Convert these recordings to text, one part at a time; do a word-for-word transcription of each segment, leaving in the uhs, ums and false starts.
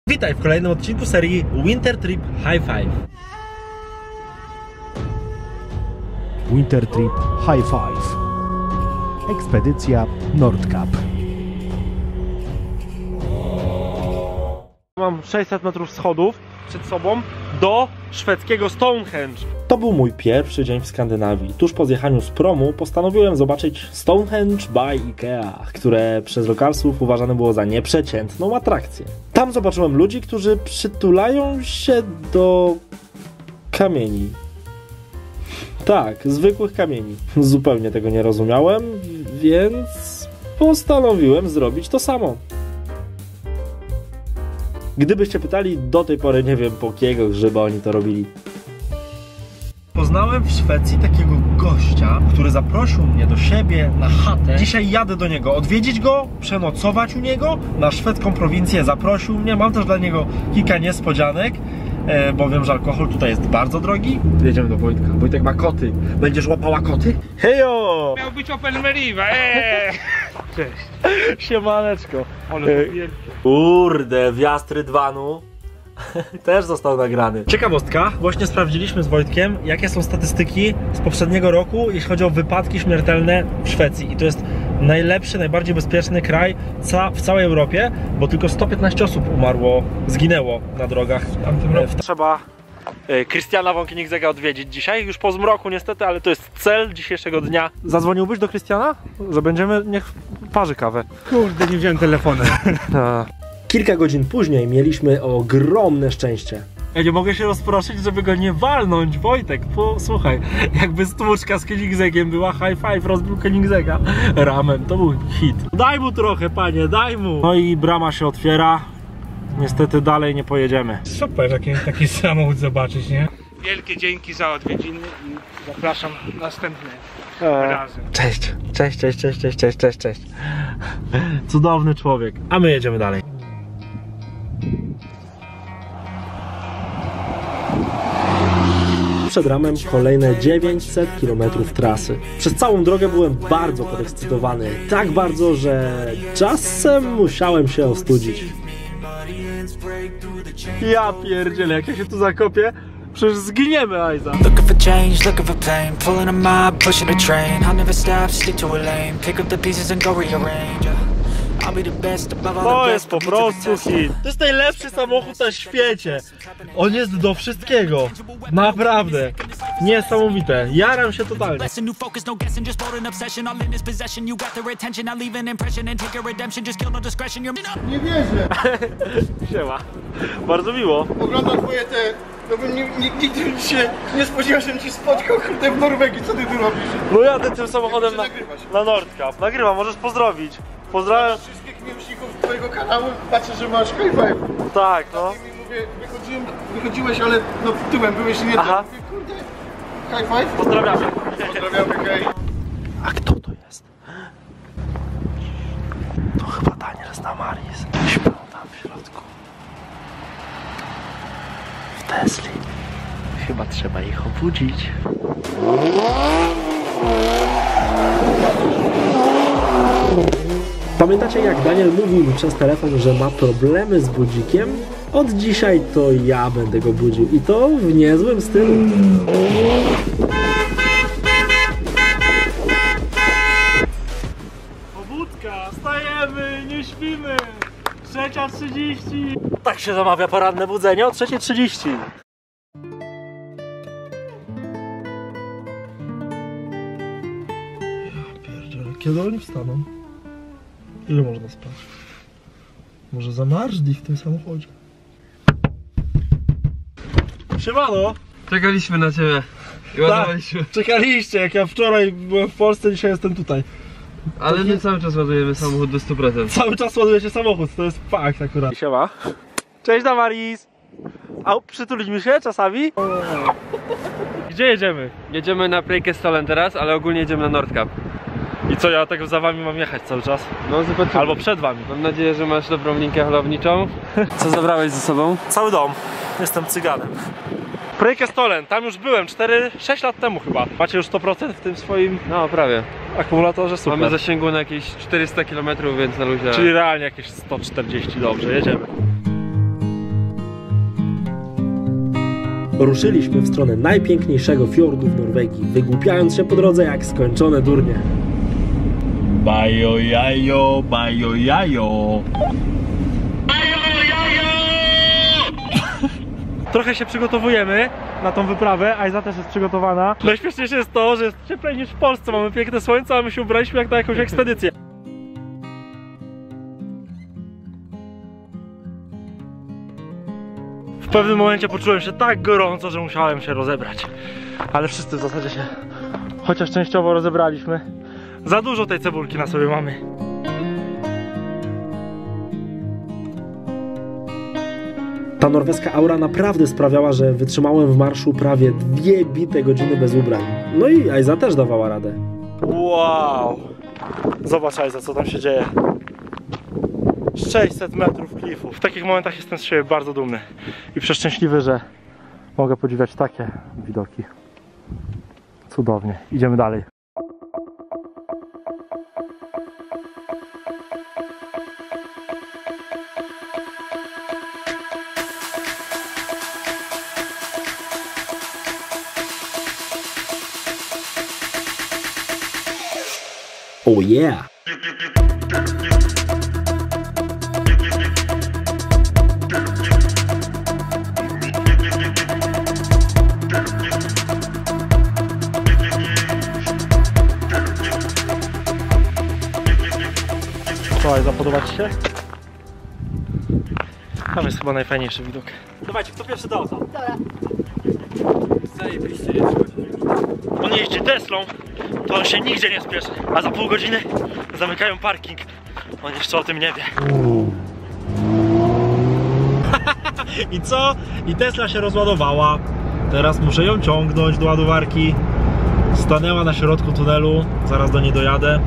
Witaj w kolejnym odcinku serii Winter Trip High Five. Winter Trip High Five. Ekspedycja Nordkap. Mam sześćset metrów schodów przed sobą do szwedzkiego Stonehenge. To był mój pierwszy dzień w Skandynawii. Tuż po zjechaniu z promu postanowiłem zobaczyć Stonehenge by Ikea, które przez lokalsów uważane było za nieprzeciętną atrakcję. Tam zobaczyłem ludzi, którzy przytulają się do kamieni. Tak, zwykłych kamieni. Zupełnie tego nie rozumiałem, więc postanowiłem zrobić to samo. Gdybyście pytali, do tej pory nie wiem, po jakiego grzyba oni to robili. Poznałem w Szwecji takiego gościa, który zaprosił mnie do siebie na chatę. Dzisiaj jadę do niego odwiedzić go, przenocować u niego na szwedzką prowincję. Zaprosił mnie, mam też dla niego kilka niespodzianek, e, bo wiem, że alkohol tutaj jest bardzo drogi. Jedziemy do Wojtka. Wojtek ma koty. Będziesz łapała koty? Hejo! Miał być Opel Meriva, eee! Cześć. Siemaneczko. Ale to wielkie. Kurde, wjazd Rydwanu też został nagrany. Ciekawostka, właśnie sprawdziliśmy z Wojtkiem, jakie są statystyki z poprzedniego roku, jeśli chodzi o wypadki śmiertelne w Szwecji. I to jest najlepszy, najbardziej bezpieczny kraj ca w całej Europie, bo tylko sto piętnaście osób umarło, zginęło na drogach w tamtym roku. Trzeba Christiana von Koenigsegga odwiedzić dzisiaj, już po zmroku niestety, ale to jest cel dzisiejszego dnia. Zadzwoniłbyś do Christiana? Że będziemy, niech parzy kawę. Kurde, nie wziąłem telefonu. Kilka godzin później mieliśmy ogromne szczęście. Ja nie mogę się rozproszyć, żeby go nie walnąć. Wojtek, posłuchaj, jakby stłuczka z Koenigseggiem była, high five, rozbił Koenigsegga ramem, to był hit. Daj mu trochę, panie, daj mu. No i brama się otwiera. Niestety dalej nie pojedziemy. Super, taki, taki samochód zobaczyć, nie? Wielkie dzięki za odwiedziny i zapraszam następne razem. Cześć, cześć, cześć, cześć, cześć, cześć, cześć, cześć. Cudowny człowiek. A my jedziemy dalej. Przed ramem kolejne dziewięćset kilometrów trasy. Przez całą drogę byłem bardzo podekscytowany. Tak bardzo, że czasem musiałem się ostudzić. Ja pierdzielę, jak ja się tu zakopię, przecież zginiemy, Ajza. Looking for change, looking for pain, pulling a mob, pushing a train. I'll never stop, stick to a lane, pick up the pieces and go rearrange. I'll be the best above all the To rest. jest po prostu hit. To jest najlepszy samochód na świecie. On jest do wszystkiego. Naprawdę. Niesamowite. Jaram się totalnie. Nie wierzę! Siema. Bardzo miło. Oglądam twoje te... No bym nie, nie, nigdy się nie spodziewał, żebym ci spotkał, kurde, w Norwegii. Co ty tu robisz? No jadę tym samochodem na, nagrywać. na Nordkap. Nagrywam, możesz pozdrowić. Pozdrawiam. Wszystkich miłośników twojego kanału, patrzę, że masz high five. Tak, no. I mi mówię, wychodziłem, wychodziłeś, ale no tyłem, byłeś nie Aha. tam. Mówię, kurde, high five? Pozdrawiamy. Pozdrawiamy, hej. A kto to jest? To chyba Daniel z Damaris. Śpią tam w środku. W Tesli. Chyba trzeba ich obudzić. Pamiętacie, jak Daniel mówił mi przez telefon, że ma problemy z budzikiem? Od dzisiaj to ja będę go budził i to w niezłym stylu. Pobudka, wstajemy, nie śpimy. trzecia trzydzieści. Tak się zamawia poranne budzenie o trzeciej trzydzieści. Ja pierdzielę, kiedy oni wstaną? Ile można spać? Może zamarzli w tym samochodzie? Siemano! Czekaliśmy na ciebie i ładowaliśmy. Tak, czekaliście, jak ja wczoraj byłem w Polsce, dzisiaj jestem tutaj. Ale my cały czas ładujemy samochód do stu procent. Cały czas ładujecie samochód, to jest fakt akurat. Siema. Cześć Damaris! A przytulić mi się czasami? Gdzie jedziemy? Jedziemy na Preikestolen teraz, ale ogólnie jedziemy na Nordkap. I co, ja tak za wami mam jechać cały czas? No zobaczymy. Albo przed wami. Mam nadzieję, że masz dobrą linkę holowniczą. Co zabrałeś ze sobą? Cały dom. Jestem cyganem. Preikestolen, tam już byłem cztery sześć lat temu chyba. Macie już sto procent w tym swoim No prawie. akumulatorze, super. Mamy zasięgu na jakieś czterysta kilometrów, więc na luzie. Czyli realnie jakieś sto czterdzieści, dobrze, jedziemy. Ruszyliśmy w stronę najpiękniejszego fiordu w Norwegii, wygłupiając się po drodze jak skończone durnie. Bajo jajo, bajo jajo. Trochę się przygotowujemy na tą wyprawę, Ajza też jest przygotowana. Najśmieszniejsze jest to, że jest cieplej niż w Polsce, mamy piękne słońce, a my się ubraliśmy jak na jakąś ekspedycję. W pewnym momencie poczułem się tak gorąco, że musiałem się rozebrać. Ale wszyscy w zasadzie się chociaż częściowo rozebraliśmy. Za dużo tej cebulki na sobie mamy. Ta norweska aura naprawdę sprawiała, że wytrzymałem w marszu prawie dwie bite godziny bez ubrań. No i Ajza też dawała radę. Wow! Zobacz, Ajza, co tam się dzieje. sześćset metrów klifu. W takich momentach jestem z siebie bardzo dumny i przeszczęśliwy, że mogę podziwiać takie widoki. Cudownie. Idziemy dalej. Oh yeah! Słuchaj, zapodobać się? Tam jest chyba najfajniejszy widok. Dawajcie, kto pierwszy do auta? Dobra. Zajebiście jest. On jeździ Teslą, to on się nigdzie nie spieszy, a za pół godziny zamykają parking. On jeszcze o tym nie wie. I co? I Tesla się rozładowała. Teraz muszę ją ciągnąć do ładowarki. Stanęła na środku tunelu, zaraz do niej dojadę.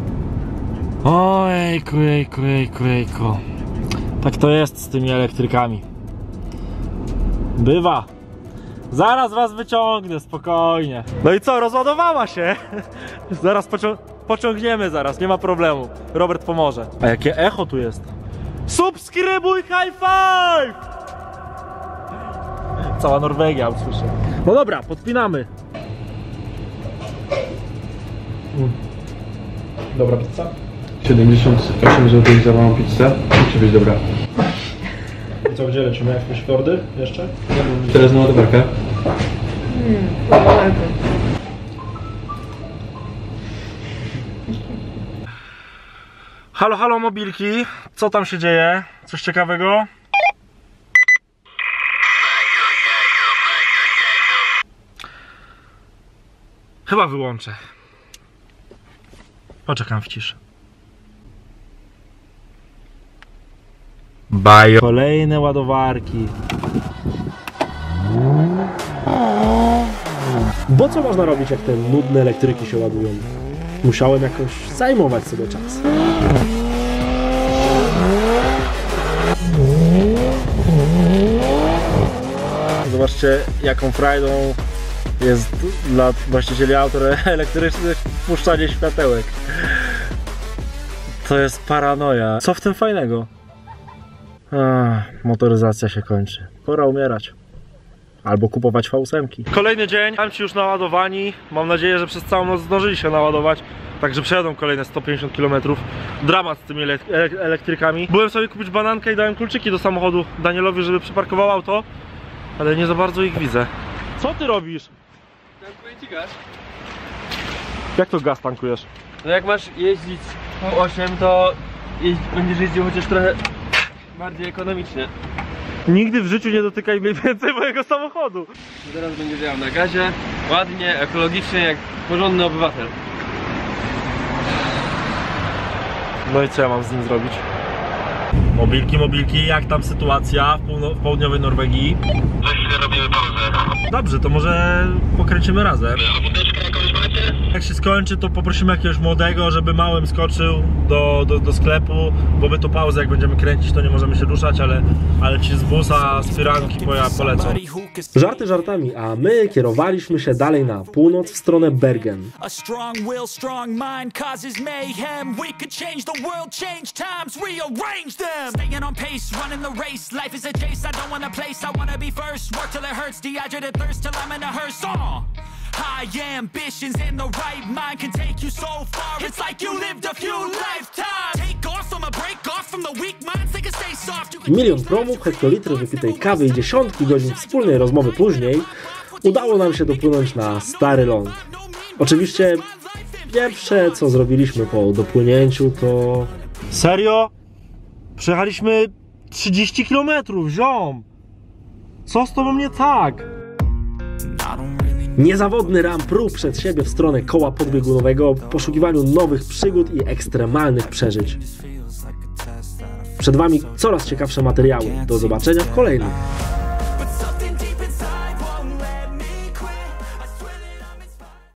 Ojejku, jejku, jejku, jejku. Tak to jest z tymi elektrykami. Bywa. Zaraz was wyciągnę, spokojnie. No i co, rozładowała się? Zaraz pocią pociągniemy zaraz, nie ma problemu. Robert pomoże. A jakie echo tu jest? Subskrybuj, high five! Cała Norwegia usłyszy. No dobra, podpinamy. Mm. Dobra pizza? siedemdziesiąt osiem złotych za małą pizzę. Musi być dobra. I co, gdzie lecimy? Jakieś fiordy jeszcze? Teraz na ładowarkę. Hmm, daleko. Halo, halo mobilki, co tam się dzieje? Coś ciekawego? Chyba wyłączę. Poczekam w ciszy. Bajo. Kolejne ładowarki. Bo co można robić, jak te nudne elektryki się ładują? Musiałem jakoś zajmować sobie czas. Zobaczcie, jaką frajdą jest dla właścicieli aut elektrycznych wpuszczanie światełek. To jest paranoja. Co w tym fajnego? Ach, motoryzacja się kończy. Pora umierać. Albo kupować V osiem. Kolejny dzień, mam ci już naładowani. Mam nadzieję, że przez całą noc zdążyli się naładować. Także przejadą kolejne sto pięćdziesiąt kilometrów. Dramat z tymi elektrykami. Byłem sobie kupić banankę i dałem kluczyki do samochodu Danielowi, żeby przyparkował auto. Ale nie za bardzo ich widzę. Co ty robisz? Tankuję ci gaz. Jak to gaz tankujesz? No jak masz jeździć V osiem, to jeździ, będziesz jeździł chociaż trochę bardziej ekonomicznie. Nigdy w życiu nie dotykaj mniej więcej mojego samochodu. Teraz będziesz jechał na gazie, ładnie, ekologicznie, jak porządny obywatel. No i co ja mam z nim zrobić? Mobilki, mobilki, jak tam sytuacja w, w południowej Norwegii? Za chwilę robimy pauzę. Dobrze, to może pokręcimy razem. A wódeczkę jakąś macie? Jak się skończy, to poprosimy jakiegoś młodego, żeby małym skoczył do, do, do sklepu, bo my to pauzę, jak będziemy kręcić, to nie możemy się ruszać, ale, ale ci z busa, z firanki po, polecą. Żarty żartami, a my kierowaliśmy się dalej na północ w stronę Bergen. A strong will, strong mind causes mayhem. We could change the world, change times, rearrange them. Staying on pace, running the race. Life is a chase, I don't want a place, I wanna be first. Work till it hurts, dehydrated thirst till I'm in a hearse. Uh. High ambitions in the right mind can take you so far. It's like you lived a few lifetimes. Take off from a break off from the weak minds, they can stay soft. Milion promów, hektolitry wypitej kawy i dziesiątki godzin wspólnej rozmowy później udało nam się dopłynąć na Stary Ląd. Oczywiście pierwsze, co zrobiliśmy po dopłynięciu, to... Serio? Przejechaliśmy trzydzieści kilometrów, ziom! Co z tobą nie tak? Niezawodny ram pruł przed siebie w stronę koła podbiegunowego w poszukiwaniu nowych przygód i ekstremalnych przeżyć. Przed wami coraz ciekawsze materiały. Do zobaczenia w kolejnych.